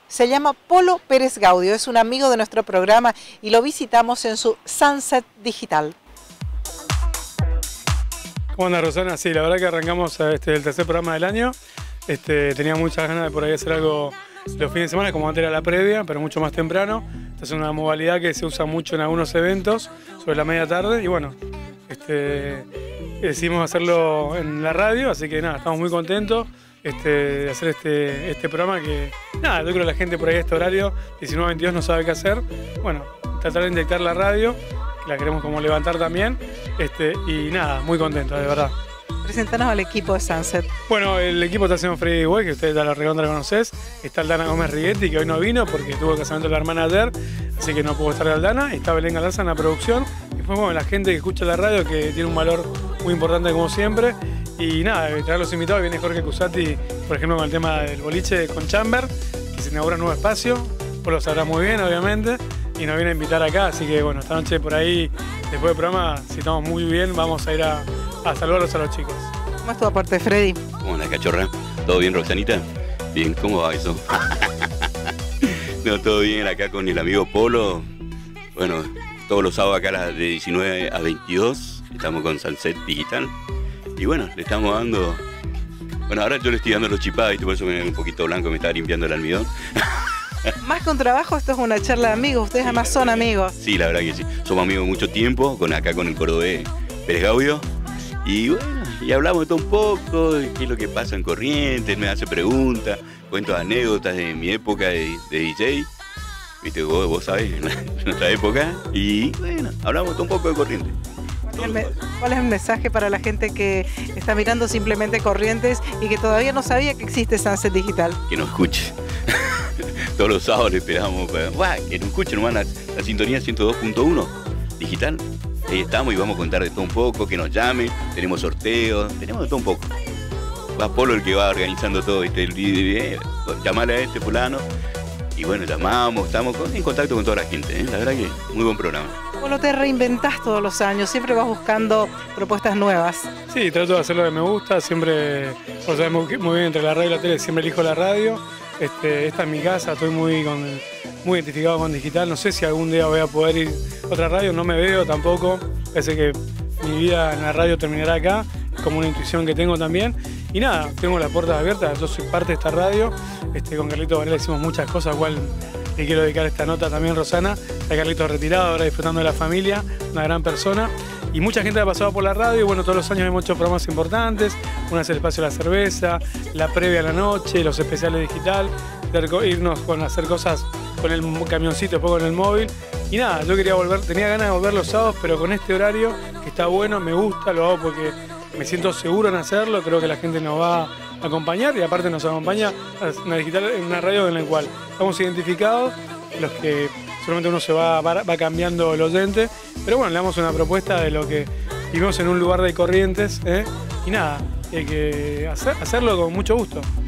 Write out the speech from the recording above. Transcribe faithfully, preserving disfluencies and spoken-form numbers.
Se llama Polo Pérez Gaudio, es un amigo de nuestro programa y lo visitamos en su Sunset Digital. ¿Cómo anda, Rosana? Sí, la verdad que arrancamos este, el tercer programa del año. Este, tenía muchas ganas de por ahí hacer algo los fines de semana, como antes era la previa, pero mucho más temprano. Esta es una modalidad que se usa mucho en algunos eventos, sobre la media tarde, y bueno, este, decidimos hacerlo en la radio, así que nada, estamos muy contentos este, de hacer este, este programa que, nada, yo creo que la gente por ahí a este horario, diecinueve a veintidós, no sabe qué hacer. Bueno, tratar de inyectar la radio, que la queremos como levantar también, este, y nada, muy contentos, de verdad. Preséntanos al equipo de Sunset. Bueno, el equipo está haciendo Freddy Güey, que ustedes a la recontra conocés. Está Aldana Gómez Righetti, que hoy no vino porque tuvo el casamiento de la hermana ayer, así que no pudo estar Aldana. Está Belén Galarza en la producción. Y después, bueno, la gente que escucha la radio, que tiene un valor muy importante como siempre. Y nada, traer los invitados, viene Jorge Cusati, por ejemplo, con el tema del boliche con Chamber, que se inaugura un nuevo espacio. Pues lo sabrá muy bien, obviamente. Y nos viene a invitar acá, así que bueno, esta noche por ahí, después del programa, si estamos muy bien, vamos a ir a, a saludarlos a los chicos. ¿Cómo es tu aporte, Freddy? ¿Cómo andas, cachorra? ¿Todo bien, Roxanita? Bien, ¿cómo va eso? No, todo bien acá con el amigo Polo. Bueno, todos los sábados acá de diecinueve a veintidós, estamos con Sunset Digital. Y bueno, le estamos dando... Bueno, ahora yo le estoy dando los chipados, y por eso me veo un poquito blanco, me está limpiando el almidón. Más que un trabajo, esto es una charla de amigos, ustedes Sí, además son amigos. Sí, la verdad que sí. Somos amigos mucho tiempo, con acá con el cordobés Pérez Gaudio. Y bueno, y hablamos de todo un poco, de qué es lo que pasa en Corrientes, me hace preguntas, cuento anécdotas de mi época de, de D J. Viste, vos, vos sabés, en nuestra época. Y bueno, hablamos todo un poco de Corrientes. ¿Cuál es, ¿Cuál es el mensaje para la gente que está mirando simplemente Corrientes y que todavía no sabía que existe Sunset Digital? Que nos escuche. Todos los sábados le esperamos para ¡guau! Que nos escuchen, nomás la, la sintonía ciento dos punto uno digital. Ahí estamos y vamos a contar de todo un poco, que nos llame, tenemos sorteos, tenemos de todo un poco. Va Polo el que va organizando todo, ¿viste? El video, llamale a este fulano. Y bueno, llamamos, estamos con, en contacto con toda la gente, ¿eh? La verdad que muy buen programa. Polo, te reinventás todos los años, siempre vas buscando propuestas nuevas. Sí, trato de hacer lo que me gusta, siempre, o sea, muy, muy bien entre la radio y la tele, siempre elijo la radio. Este, esta es mi casa, estoy muy, con, muy identificado con digital, no sé si algún día voy a poder ir a otra radio, no me veo tampoco, parece que mi vida en la radio terminará acá, es como una intuición que tengo también. Y nada, tengo las puertas abiertas, yo soy parte de esta radio, este, con Carlito Varela hicimos muchas cosas, igual le quiero dedicar esta nota también, Rosana, está Carlito retirado, ahora disfrutando de la familia, una gran persona. Y mucha gente ha pasado por la radio y bueno, todos los años hemos hecho programas importantes, una es el espacio de la cerveza, la previa a la noche, los especiales digital, irnos con hacer cosas con el camioncito, después con el móvil. Y nada, yo quería volver, tenía ganas de volver los sábados, pero con este horario que está bueno, me gusta, lo hago porque me siento seguro en hacerlo, creo que la gente nos va a acompañar y aparte nos acompaña una digital, en una radio en la cual estamos identificados, los que solamente uno se va, va, va cambiando el oyente, pero bueno, le damos una propuesta de lo que vivimos en un lugar de Corrientes, ¿eh? Y nada, hay que hacer, hacerlo con mucho gusto.